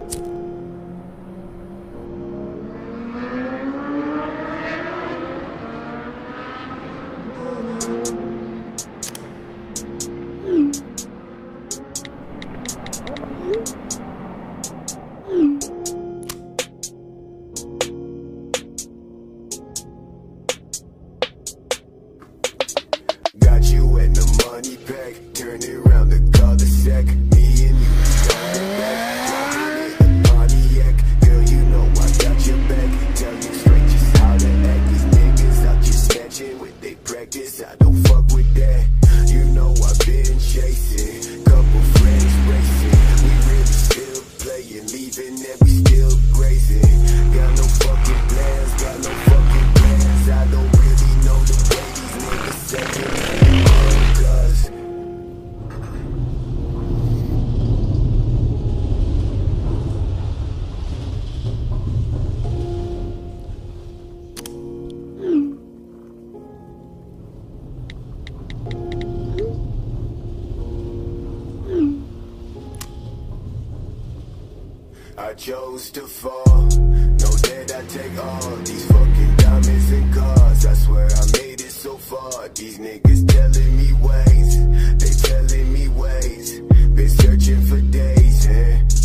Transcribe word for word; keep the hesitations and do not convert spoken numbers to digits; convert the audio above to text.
Got you in the money pack, turn it round the cul-de-sac. Me and you got the back, driving in the Pontiac. Girl, you know I got your back. Tell you straight just how to act. These niggas out just snatching with they practice. I don't fuck with that. You know I've been chasing, couple friends racing. We really still playing, leaving and we still grazing. Got no fucking plans, got no fucking plans. I don't really know the way these niggas say it. Cause I chose to fall. Know that I take all these fucking diamonds and cars. I swear I made it so far. These niggas telling me ways, they telling me ways. Been searching for days, eh?